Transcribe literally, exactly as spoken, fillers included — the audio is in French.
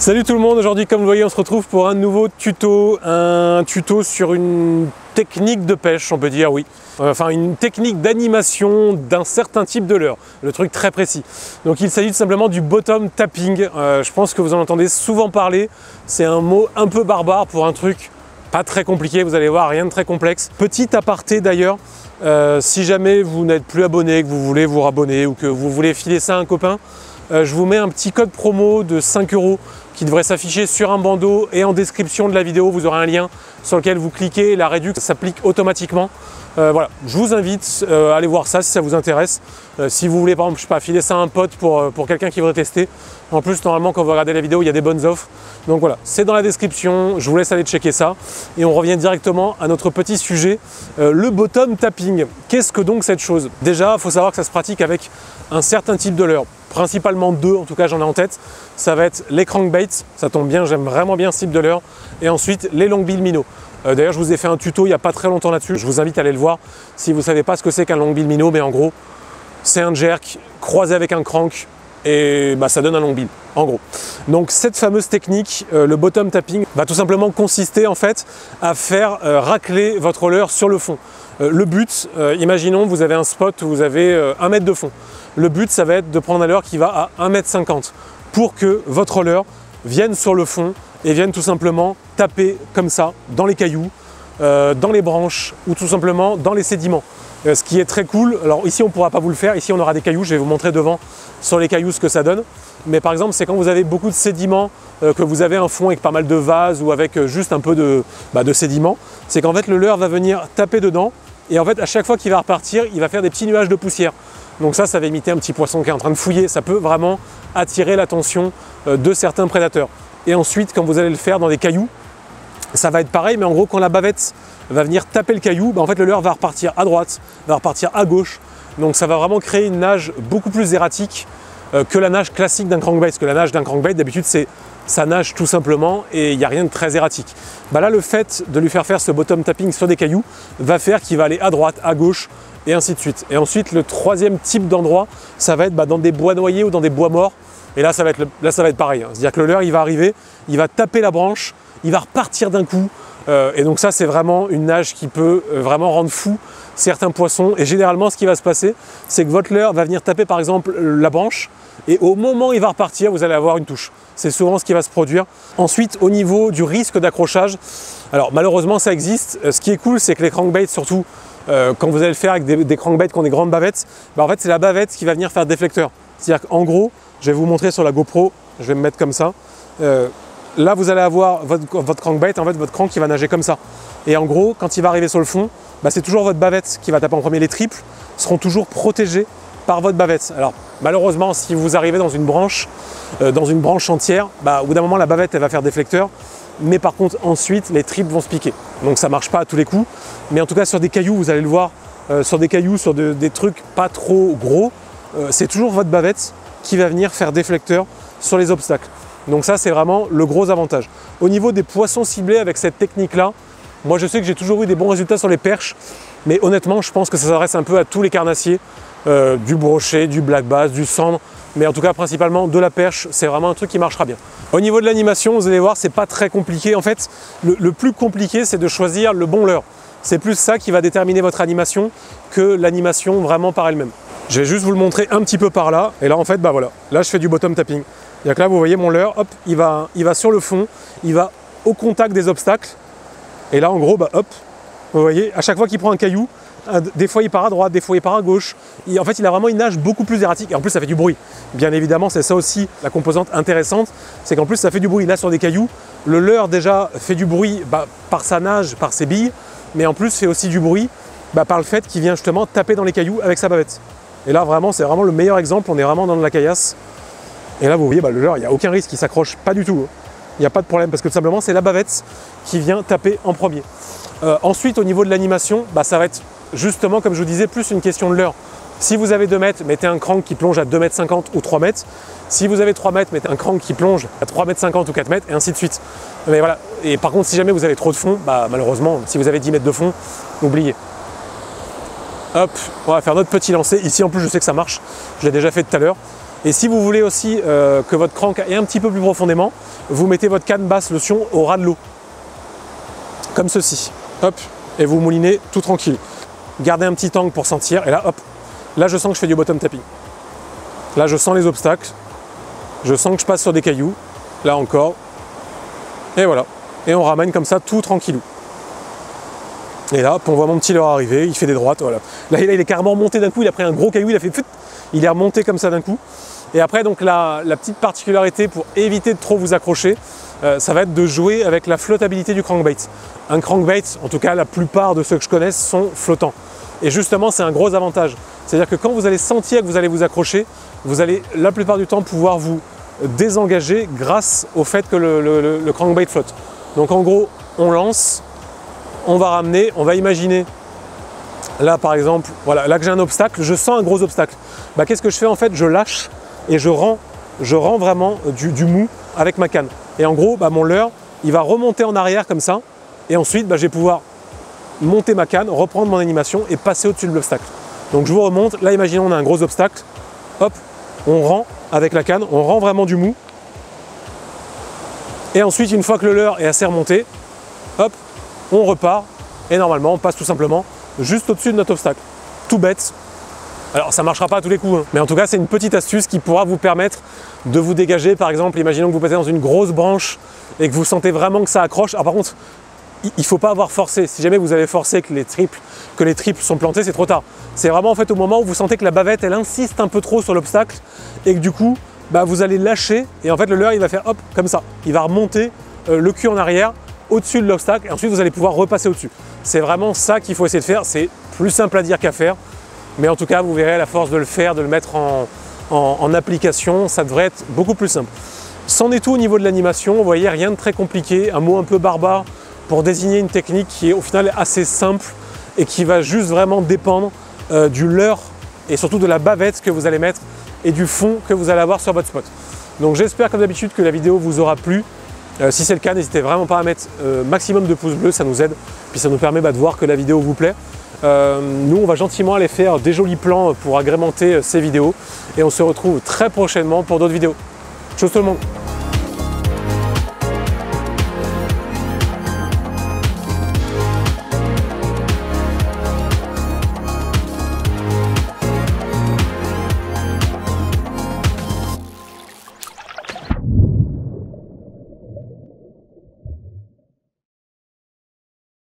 Salut tout le monde, aujourd'hui comme vous le voyez on se retrouve pour un nouveau tuto, un tuto sur une technique de pêche on peut dire, oui. Enfin une technique d'animation d'un certain type de leurre, le truc très précis. Donc il s'agit tout simplement du bottom tapping, euh, je pense que vous en entendez souvent parler, c'est un mot un peu barbare pour un truc pas très compliqué, vous allez voir, rien de très complexe. Petit aparté d'ailleurs, euh, si jamais vous n'êtes plus abonné, que vous voulez vous rabonner ou que vous voulez filer ça à un copain, euh, je vous mets un petit code promo de cinq euros qui devrait s'afficher sur un bandeau et en description de la vidéo, vous aurez un lien sur lequel vous cliquez et la réduction s'applique automatiquement. Euh, voilà, je vous invite euh, à aller voir ça si ça vous intéresse. Euh, si vous voulez par exemple, je sais pas, filer ça à un pote pour, euh, pour quelqu'un qui voudrait tester. En plus, normalement, quand vous regardez la vidéo, il y a des bonnes offres. Donc voilà, c'est dans la description, je vous laisse aller checker ça. Et on revient directement à notre petit sujet, euh, le bottom tapping. Qu'est-ce que donc cette chose? Déjà, il faut savoir que ça se pratique avec un certain type de leurre. Principalement deux, en tout cas j'en ai en tête. Ça va être les crankbaits, ça tombe bien, j'aime vraiment bien ce type de leurre. Et ensuite les longbill minnow. Euh, D'ailleurs je vous ai fait un tuto il n'y a pas très longtemps là-dessus, je vous invite à aller le voir si vous ne savez pas ce que c'est qu'un longbill minnow, mais en gros c'est un jerk croisé avec un crank et bah, ça donne un longbill en gros. Donc cette fameuse technique, euh, le bottom tapping, va tout simplement consister en fait à faire euh, racler votre leurre sur le fond. Euh, le but, euh, imaginons vous avez un spot où vous avez euh, un mètre de fond. Le but, ça va être de prendre un leurre qui va à un mètre cinquante pour que votre leurre vienne sur le fond et vienne tout simplement taper comme ça dans les cailloux, euh, dans les branches ou tout simplement dans les sédiments. Euh, ce qui est très cool, alors ici on ne pourra pas vous le faire, ici on aura des cailloux, je vais vous montrer devant sur les cailloux ce que ça donne. Mais par exemple, c'est quand vous avez beaucoup de sédiments, euh, que vous avez un fond avec pas mal de vases ou avec euh, juste un peu de, bah, de sédiments, c'est qu'en fait le leurre va venir taper dedans et en fait à chaque fois qu'il va repartir, il va faire des petits nuages de poussière. Donc ça, ça va imiter un petit poisson qui est en train de fouiller. Ça peut vraiment attirer l'attention de certains prédateurs. Et ensuite, quand vous allez le faire dans des cailloux, ça va être pareil, mais en gros, quand la bavette va venir taper le caillou, bah en fait, le leurre va repartir à droite, va repartir à gauche. Donc ça va vraiment créer une nage beaucoup plus erratique que la nage classique d'un crankbait. Parce que la nage d'un crankbait, d'habitude, c'est ça nage tout simplement et il n'y a rien de très erratique. Bah là, le fait de lui faire faire ce bottom tapping sur des cailloux va faire qu'il va aller à droite, à gauche, et ainsi de suite. Et ensuite, le troisième type d'endroit, ça va être bah, dans des bois noyés ou dans des bois morts. Et là, ça va être, le, là, ça va être pareil. Hein. C'est-à-dire que le leurre, il va arriver, il va taper la branche, il va repartir d'un coup. Euh, et donc ça, c'est vraiment une nage qui peut euh, vraiment rendre fou certains poissons. Et généralement, ce qui va se passer, c'est que votre leurre va venir taper, par exemple, la branche. Et au moment où il va repartir, vous allez avoir une touche. C'est souvent ce qui va se produire. Ensuite, au niveau du risque d'accrochage, alors malheureusement, ça existe. Ce qui est cool, c'est que les crankbaits, surtout, Euh, quand vous allez le faire avec des, des crankbaits qui ont des grandes bavettes, bah en fait c'est la bavette qui va venir faire déflecteur. C'est-à-dire qu'en gros, je vais vous montrer sur la GoPro, je vais me mettre comme ça. Euh, là vous allez avoir votre, votre crankbait, en fait votre crank qui va nager comme ça. Et en gros, quand il va arriver sur le fond, bah, c'est toujours votre bavette qui va taper en premier. Les triples seront toujours protégés par votre bavette. Alors malheureusement, si vous arrivez dans une branche, euh, dans une branche entière, bah, au bout d'un moment la bavette elle va faire déflecteur. Mais par contre ensuite les triples vont se piquer. Donc ça ne marche pas à tous les coups. Mais en tout cas sur des cailloux, vous allez le voir, euh, sur des cailloux, sur de, des trucs pas trop gros, euh, c'est toujours votre bavette qui va venir faire déflecteur sur les obstacles. Donc ça c'est vraiment le gros avantage. Au niveau des poissons ciblés avec cette technique-là, moi je sais que j'ai toujours eu des bons résultats sur les perches, mais honnêtement je pense que ça s'adresse un peu à tous les carnassiers, euh, du brochet, du black bass, du cendre, mais en tout cas principalement de la perche, c'est vraiment un truc qui marchera bien. Au niveau de l'animation, vous allez voir, c'est pas très compliqué. En fait, le, le plus compliqué, c'est de choisir le bon leurre. C'est plus ça qui va déterminer votre animation que l'animation vraiment par elle-même. Je vais juste vous le montrer un petit peu par là. Et là, en fait, bah voilà, là, je fais du bottom tapping. C'est-à-dire que là, vous voyez mon leurre, hop, il va, il va sur le fond, il va au contact des obstacles. Et là, en gros, bah hop, vous voyez, à chaque fois qu'il prend un caillou, des fois il part à droite, des fois il part à gauche. Et en fait, il a vraiment une nage beaucoup plus erratique. Et en plus, ça fait du bruit. Bien évidemment, c'est ça aussi la composante intéressante. C'est qu'en plus, ça fait du bruit. Là, sur des cailloux, le leurre déjà fait du bruit bah, par sa nage, par ses billes. Mais en plus, fait aussi du bruit bah, par le fait qu'il vient justement taper dans les cailloux avec sa bavette. Et là, vraiment, c'est vraiment le meilleur exemple. On est vraiment dans de la caillasse. Et là, vous voyez, bah, le leurre, il n'y a aucun risque. Il ne s'accroche pas du tout. Il n'y a pas de problème parce que tout simplement, c'est la bavette qui vient taper en premier. Euh, ensuite, au niveau de l'animation, bah, ça va être justement, comme je vous disais, plus une question de leurre. Si vous avez deux mètres, mettez un crank qui plonge à deux mètres cinquante ou trois mètres. Si vous avez trois mètres, mettez un crank qui plonge à trois mètres cinquante ou quatre mètres, et ainsi de suite. Mais voilà. Et par contre, si jamais vous avez trop de fond, bah, malheureusement, si vous avez dix mètres de fond, oubliez. Hop, on va faire notre petit lancer. Ici, en plus, je sais que ça marche. Je l'ai déjà fait tout à l'heure. Et si vous voulez aussi euh, que votre crank aille un petit peu plus profondément, vous mettez votre canne basse lotion au ras de l'eau. Comme ceci. Hop, et vous moulinez tout tranquille. Gardez un petit angle pour sentir, et là, hop, là je sens que je fais du bottom tapping. Là je sens les obstacles, je sens que je passe sur des cailloux, là encore, et voilà. Et on ramène comme ça tout tranquillou. Et là, on voit mon petit leurre arriver, il fait des droites, voilà. Là, il est carrément remonté d'un coup, il a pris un gros caillou, il a fait fut, il est remonté comme ça d'un coup. Et après, donc la, la petite particularité pour éviter de trop vous accrocher, euh, ça va être de jouer avec la flottabilité du crankbait. Un crankbait, en tout cas la plupart de ceux que je connaisse, sont flottants. Et justement, c'est un gros avantage. C'est-à-dire que quand vous allez sentir que vous allez vous accrocher, vous allez la plupart du temps pouvoir vous désengager grâce au fait que le, le, le crankbait flotte. Donc en gros, on lance, on va ramener, on va imaginer, là par exemple, voilà, là que j'ai un obstacle, je sens un gros obstacle. Bah, qu'est-ce que je fais en fait? Je lâche et je rends, je rends vraiment du, du mou avec ma canne. Et en gros, bah, mon leurre, il va remonter en arrière comme ça, et ensuite bah, je vais pouvoir monter ma canne, reprendre mon animation et passer au-dessus de l'obstacle. Donc je vous remonte, là imaginons on a un gros obstacle, hop, on rend avec la canne, on rend vraiment du mou. Et ensuite, une fois que le leurre est assez remonté, hop, on repart et normalement on passe tout simplement juste au-dessus de notre obstacle. Tout bête. Alors ça ne marchera pas à tous les coups, hein. Mais en tout cas c'est une petite astuce qui pourra vous permettre de vous dégager. Par exemple, imaginons que vous passez dans une grosse branche et que vous sentez vraiment que ça accroche. Alors par contre, il ne faut pas avoir forcé. Si jamais vous avez forcé que les triples, que les triples sont plantés, c'est trop tard. C'est vraiment en fait au moment où vous sentez que la bavette elle insiste un peu trop sur l'obstacle et que du coup bah, vous allez lâcher et en fait le leurre il va faire hop comme ça. Il va remonter euh, le cul en arrière au-dessus de l'obstacle et ensuite vous allez pouvoir repasser au-dessus. C'est vraiment ça qu'il faut essayer de faire. C'est plus simple à dire qu'à faire. Mais en tout cas, vous verrez à la force de le faire, de le mettre en, en, en application, ça devrait être beaucoup plus simple. C'en est tout au niveau de l'animation. Vous voyez, rien de très compliqué. Un mot un peu barbare pour désigner une technique qui est au final assez simple et qui va juste vraiment dépendre euh, du leurre et surtout de la bavette que vous allez mettre et du fond que vous allez avoir sur votre spot. Donc j'espère comme d'habitude que la vidéo vous aura plu. Euh, si c'est le cas, n'hésitez vraiment pas à mettre euh, maximum de pouces bleus, ça nous aide. Puis ça nous permet bah, de voir que la vidéo vous plaît. Euh, nous, on va gentiment aller faire des jolis plans pour agrémenter ces vidéos. Et on se retrouve très prochainement pour d'autres vidéos. Ciao tout le monde!